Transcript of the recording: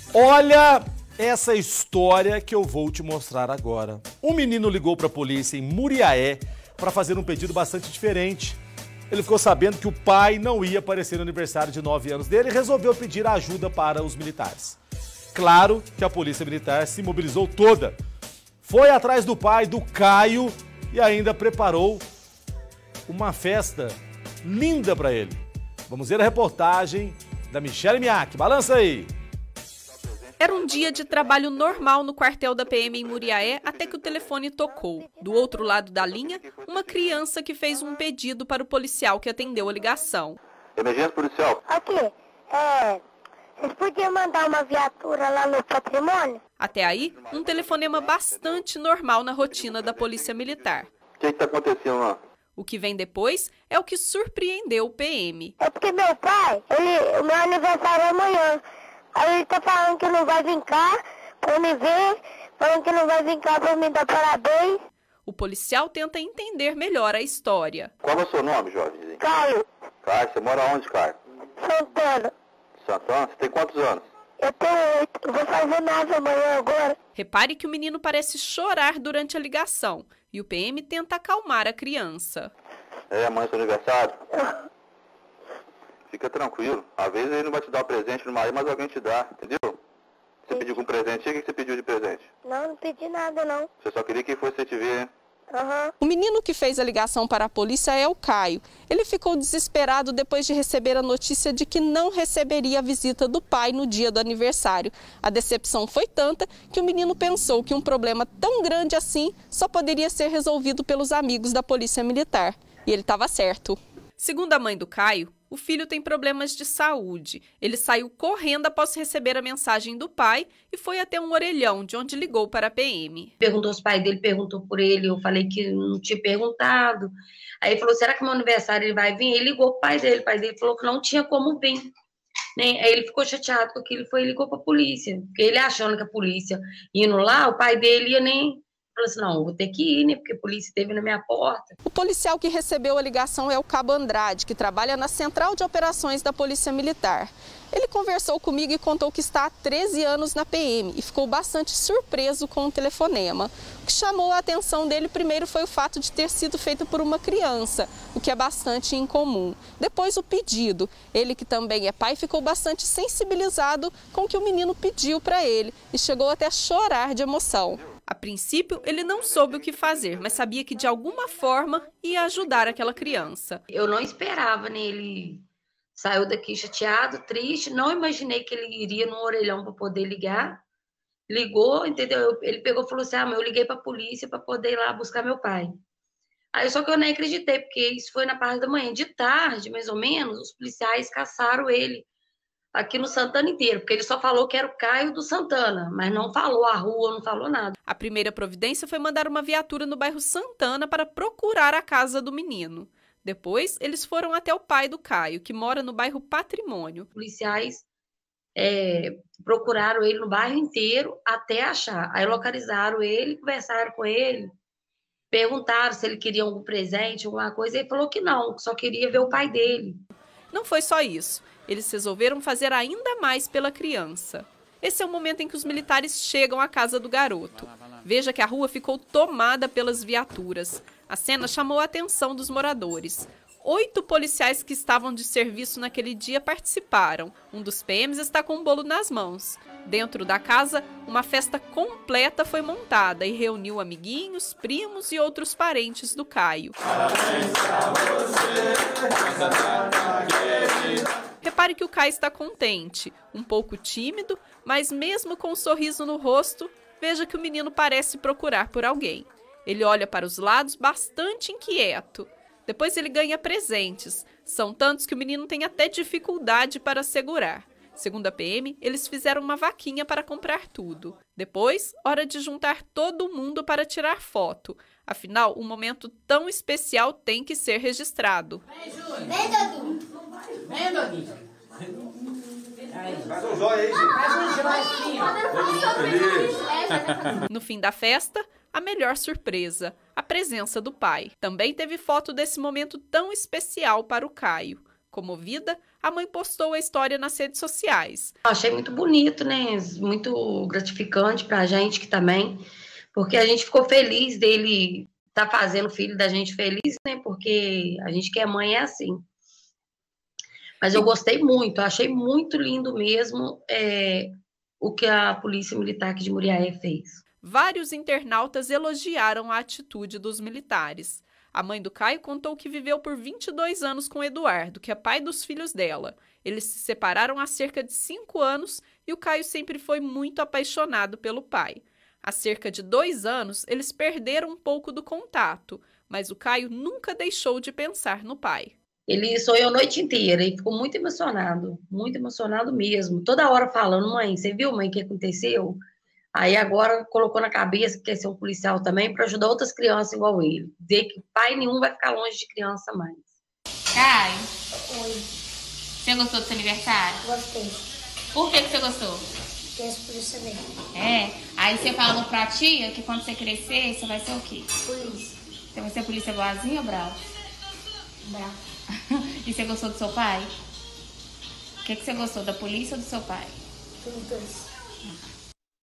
Olha essa história que eu vou te mostrar agora. Um menino ligou para a polícia em Muriaé para fazer um pedido bastante diferente. Ele ficou sabendo que o pai não ia aparecer no aniversário de 9 anos dele e resolveu pedir ajuda para os militares. Claro que a polícia militar se mobilizou toda. Foi atrás do pai, do Caio, e ainda preparou uma festa linda para ele. Vamos ver a reportagem da Michele Miak. Balança aí! Era um dia de trabalho normal no quartel da PM em Muriaé até que o telefone tocou. Do outro lado da linha, uma criança que fez um pedido para o policial que atendeu a ligação. Emergência policial. Aqui, vocês podiam mandar uma viatura lá no patrimônio? Até aí, um telefonema bastante normal na rotina da polícia militar. O que está acontecendo lá? O que vem depois é o que surpreendeu o PM. É porque meu pai, o meu aniversário é amanhã. Aí ele tá falando que não vai vir cá pra me ver, falando que não vai vir cá pra me dar parabéns. O policial tenta entender melhor a história. Qual é o seu nome, jovem? Caio. Caio, você mora onde, Caio? Santana. Santana? Você tem quantos anos? Eu tenho 8, eu vou fazer 9 amanhã agora. Repare que o menino parece chorar durante a ligação e o PM tenta acalmar a criança. É, amanhã é seu aniversário? Fica tranquilo. Às vezes ele não vai te dar o presente numa aí, mas alguém te dá, entendeu? Você pediu um presente? O que você pediu de presente? Não pedi nada, não. Você só queria que fosse te ver, hein? O menino que fez a ligação para a polícia é o Caio. Ele ficou desesperado depois de receber a notícia de que não receberia a visita do pai no dia do aniversário. A decepção foi tanta que o menino pensou que um problema tão grande assim só poderia ser resolvido pelos amigos da polícia militar. E ele estava certo. Segundo a mãe do Caio, o filho tem problemas de saúde. Ele saiu correndo após receber a mensagem do pai e foi até um orelhão, de onde ligou para a PM. Perguntou os pais dele, perguntou por ele, eu falei que não tinha perguntado. Aí ele falou, será que meu aniversário ele vai vir? Ele ligou pro pai dele, o pai dele falou que não tinha como vir. Né? Aí ele ficou chateado com aquilo e ligou para a polícia. Porque ele achando que a polícia indo lá, o pai dele ia nem... Falou assim, não, vou ter que ir, né? Porque a polícia esteve na minha porta. O policial que recebeu a ligação é o Cabo Andrade, que trabalha na Central de Operações da Polícia Militar. Ele conversou comigo e contou que está há 13 anos na PM e ficou bastante surpreso com o telefonema. O que chamou a atenção dele primeiro foi o fato de ter sido feito por uma criança, o que é bastante incomum. Depois o pedido. Ele, que também é pai, ficou bastante sensibilizado com o que o menino pediu para ele e chegou até a chorar de emoção. A princípio, ele não soube o que fazer, mas sabia que de alguma forma ia ajudar aquela criança. Eu não esperava, né? Ele saiu daqui chateado, triste, não imaginei que ele iria no orelhão para poder ligar. Ligou, entendeu? Ele pegou e falou assim, eu liguei para a polícia para poder ir lá buscar meu pai. Aí só que eu nem acreditei, porque isso foi na parte da manhã. De tarde, mais ou menos, os policiais caçaram ele aqui no Santana inteiro, porque ele só falou que era o Caio do Santana, mas não falou a rua, não falou nada. A primeira providência foi mandar uma viatura no bairro Santana para procurar a casa do menino. Depois, eles foram até o pai do Caio, que mora no bairro Patrimônio. Os policiais procuraram ele no bairro inteiro até achar. Aí localizaram ele, conversaram com ele, perguntaram se ele queria algum presente, alguma coisa, e ele falou que não, que só queria ver o pai dele. Não foi só isso. Eles resolveram fazer ainda mais pela criança. Esse é o momento em que os militares chegam à casa do garoto. Veja que a rua ficou tomada pelas viaturas. A cena chamou a atenção dos moradores. 8 policiais que estavam de serviço naquele dia participaram. Um dos PMs está com um bolo nas mãos. Dentro da casa, uma festa completa foi montada e reuniu amiguinhos, primos e outros parentes do Caio. Repare que o Caio está contente, um pouco tímido, mas mesmo com um sorriso no rosto, veja que o menino parece procurar por alguém. Ele olha para os lados bastante inquieto. Depois ele ganha presentes. São tantos que o menino tem até dificuldade para segurar. Segundo a PM, eles fizeram uma vaquinha para comprar tudo. Depois, hora de juntar todo mundo para tirar foto. Afinal, um momento tão especial tem que ser registrado. Vem, Doguinho. Vem, Doguinho. Faz um joia aí, gente. Faz um joia, No fim da festa, a melhor surpresa, a presença do pai. Também teve foto desse momento tão especial para o Caio. Comovida, a mãe postou a história nas redes sociais. Achei muito bonito, né? Muito gratificante pra gente que também, porque a gente ficou feliz dele estar fazendo o filho da gente feliz, né? Porque a gente que é mãe é assim. Mas eu gostei muito, achei muito lindo mesmo o que a Polícia Militar aqui de Muriaé fez. Vários internautas elogiaram a atitude dos militares. A mãe do Caio contou que viveu por 22 anos com Eduardo, que é pai dos filhos dela. Eles se separaram há cerca de 5 anos e o Caio sempre foi muito apaixonado pelo pai. Há cerca de 2 anos, eles perderam um pouco do contato, mas o Caio nunca deixou de pensar no pai. Ele sonhou a noite inteira e ficou muito emocionado mesmo. Toda hora falando, mãe, você viu, mãe, o que aconteceu? Aí agora colocou na cabeça que quer ser um policial também para ajudar outras crianças igual ele. Dizer que pai nenhum vai ficar longe de criança mais. Caio, Oi, você gostou do seu aniversário? gostei. Por que você gostou? Penso por isso também. Aí você falou pra tia que quando você crescer, você vai ser o quê? Polícia. Você vai ser polícia boazinha ou brava? Bravo. E você gostou do seu pai? O que você gostou, da polícia ou do seu pai? Dos dois.